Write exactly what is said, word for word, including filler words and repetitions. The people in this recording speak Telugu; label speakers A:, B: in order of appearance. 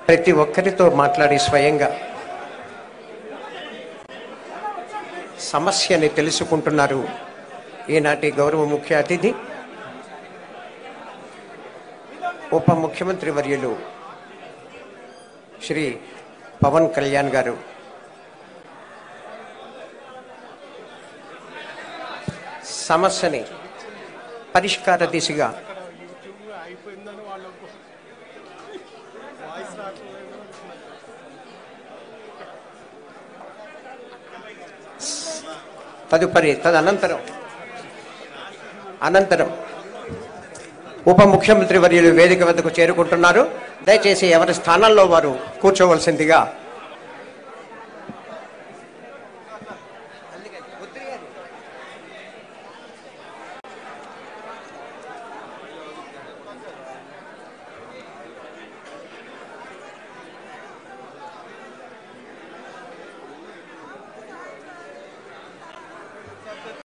A: ప్రతి ఒక్కరితో మాట్లాడి స్వయంగా సమస్యని తెలుసుకుంటున్నారు ఈనాటి గౌరవ ముఖ్య అతిథి ఉప ముఖ్యమంత్రి వర్యులు శ్రీ పవన్ కళ్యాణ్ గారు. సమస్యని పరిష్కార దిశగా తదుపరి తదనంతరం అనంతరం ఉప ముఖ్యమంత్రి వర్యులు వేదిక వద్దకు చేరుకుంటున్నారు. దయచేసి ఎవరి స్థానాల్లో వారు కూర్చోవలసిందిగా